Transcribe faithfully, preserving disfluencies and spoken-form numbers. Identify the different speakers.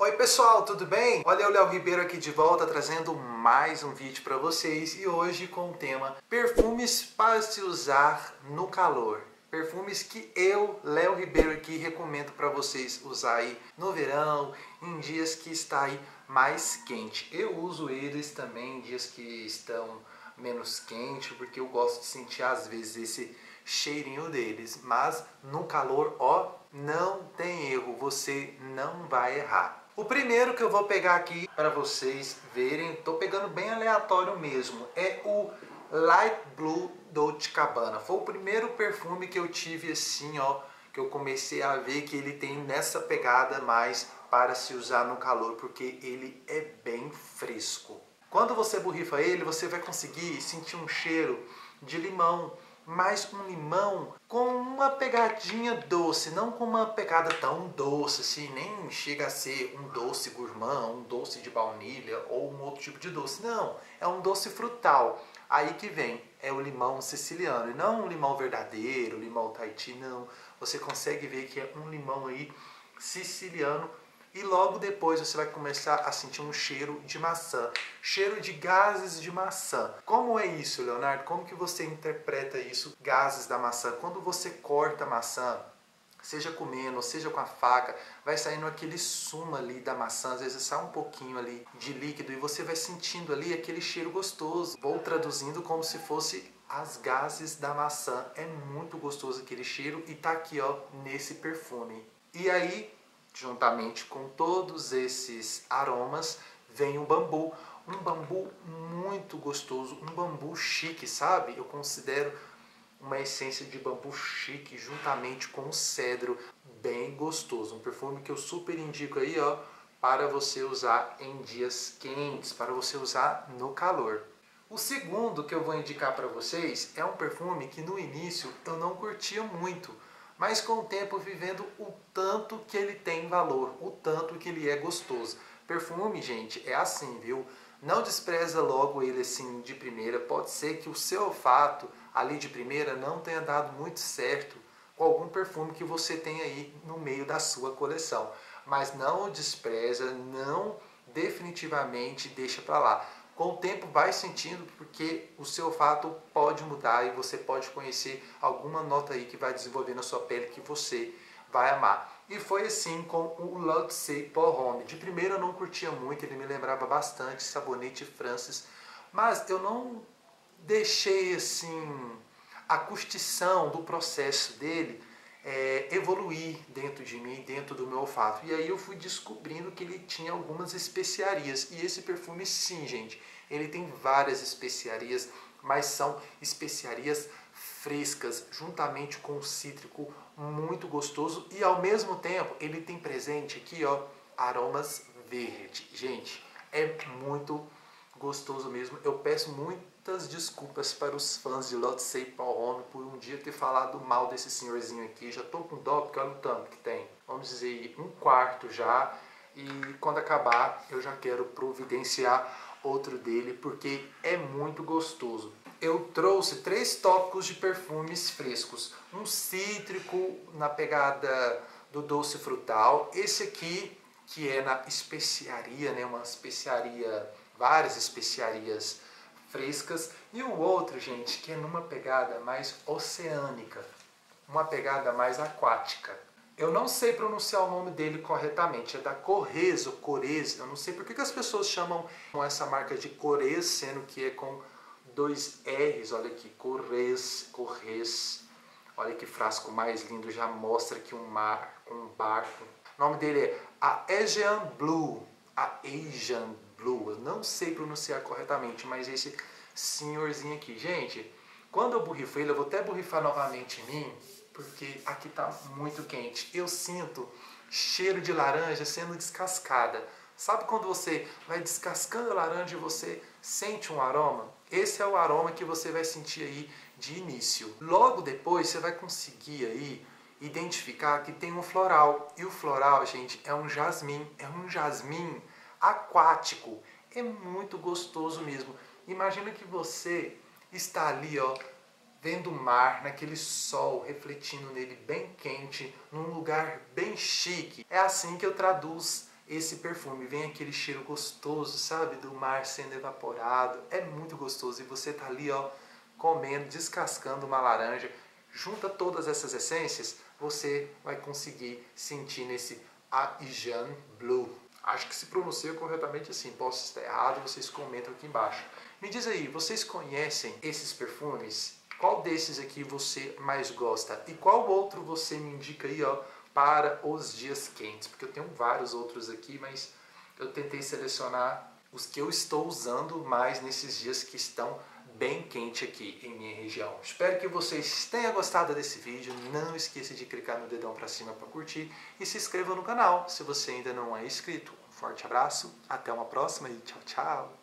Speaker 1: Oi pessoal, tudo bem? Olha o Léo Ribeiro aqui de volta trazendo mais um vídeo para vocês e hoje com o tema perfumes para se usar no calor. Perfumes que eu, Léo Ribeiro aqui, recomendo para vocês usar aí no verão, em dias que está aí mais quente. Eu uso eles também em dias que estão menos quente, porque eu gosto de sentir às vezes esse cheirinho deles, mas no calor, ó, não tem erro, você não vai errar. O primeiro que eu vou pegar aqui para vocês verem, tô pegando bem aleatório mesmo, é o Light Blue Dolce Gabbana. Foi o primeiro perfume que eu tive assim, ó, que eu comecei a ver que ele tem nessa pegada mais para se usar no calor, porque ele é bem fresco. Quando você borrifa ele, você vai conseguir sentir um cheiro de limão, mas um limão com uma pegadinha doce, não com uma pegada tão doce assim, nem chega a ser um doce gourmand, um doce de baunilha ou um outro tipo de doce, não, é um doce frutal. Aí que vem, é o limão siciliano, e não um limão verdadeiro, limão Tahiti, não. Você consegue ver que é um limão aí siciliano. E logo depois você vai começar a sentir um cheiro de maçã, cheiro de gases de maçã. Como é isso, Leonardo? Como que você interpreta isso, gases da maçã? Quando você corta a maçã, seja comendo, seja com a faca, vai saindo aquele sumo ali da maçã, às vezes sai um pouquinho ali de líquido e você vai sentindo ali aquele cheiro gostoso. Vou traduzindo como se fosse as gases da maçã. É muito gostoso aquele cheiro e tá aqui, ó, nesse perfume. E aí, juntamente com todos esses aromas, vem o bambu. Um bambu muito gostoso, um bambu chique, sabe? Eu considero uma essência de bambu chique juntamente com o cedro, bem gostoso. Um perfume que eu super indico aí, ó, para você usar em dias quentes, para você usar no calor. O segundo que eu vou indicar para vocês é um perfume que no início eu não curtia muito, mas com o tempo vivendo o tanto que ele tem valor, o tanto que ele é gostoso. Perfume, gente, é assim, viu? Não despreza logo ele assim de primeira. Pode ser que o seu olfato ali de primeira não tenha dado muito certo com algum perfume que você tem aí no meio da sua coleção. Mas não o despreza, não definitivamente deixa pra lá. Com o tempo vai sentindo, porque o seu olfato pode mudar e você pode conhecer alguma nota aí que vai desenvolver na sua pele que você vai amar. E foi assim com o L'Eau de Pour Homme. De primeiro eu não curtia muito, ele me lembrava bastante Sabonete Francis, mas eu não deixei assim a curtição do processo dele É, evoluir dentro de mim, dentro do meu olfato. E aí eu fui descobrindo que ele tinha algumas especiarias. E esse perfume, sim, gente, ele tem várias especiarias, mas são especiarias frescas, juntamente com o cítrico muito gostoso. E ao mesmo tempo, ele tem presente aqui, ó, aromas verdes. Gente, é muito gostoso mesmo. Eu peço muitas desculpas para os fãs de L'Eau de Pour Homme por um dia ter falado mal desse senhorzinho aqui. Já estou com dó porque olha o tanto que tem. Vamos dizer, um quarto já. E quando acabar eu já quero providenciar outro dele porque é muito gostoso. Eu trouxe três tópicos de perfumes frescos. Um cítrico na pegada do doce frutal. Esse aqui que é na especiaria, né? Uma especiaria, várias especiarias frescas, e o outro, gente, que é numa pegada mais oceânica, uma pegada mais aquática. Eu não sei pronunciar o nome dele corretamente, é da Corrèze ou Corrèze, eu não sei por que as pessoas chamam essa marca de Corrèze, sendo que é com dois R's, olha aqui, Corrèze, Corrèze. Olha que frasco mais lindo, já mostra aqui um mar, um barco. O nome dele é a Asian Blue, a Asian Blue, eu não sei pronunciar corretamente, mas esse senhorzinho aqui, gente, quando eu borrifo ele, eu vou até borrifar novamente em mim, porque aqui tá muito quente. Eu sinto cheiro de laranja sendo descascada. Sabe quando você vai descascando a laranja e você sente um aroma? Esse é o aroma que você vai sentir aí de início. Logo depois você vai conseguir aí identificar que tem um floral. E o floral, gente, é um jasmim. É um jasmim aquático. É muito gostoso mesmo. Imagina que você está ali, ó, vendo o mar, naquele sol refletindo nele bem quente, num lugar bem chique. É assim que eu traduzo esse perfume. Vem aquele cheiro gostoso, sabe? Do mar sendo evaporado. É muito gostoso. E você tá ali, ó, comendo, descascando uma laranja. Junta todas essas essências, você vai conseguir sentir nesse Aegean Blue. Acho que se pronuncia corretamente assim. Posso estar errado, vocês comentam aqui embaixo. Me diz aí, vocês conhecem esses perfumes? Qual desses aqui você mais gosta? E qual outro você me indica aí, ó, para os dias quentes? Porque eu tenho vários outros aqui, mas eu tentei selecionar os que eu estou usando mais nesses dias que estão bem quente aqui em minha região. Espero que vocês tenham gostado desse vídeo. Não esqueça de clicar no dedão para cima para curtir e se inscreva no canal se você ainda não é inscrito. Um forte abraço, até uma próxima e tchau, tchau!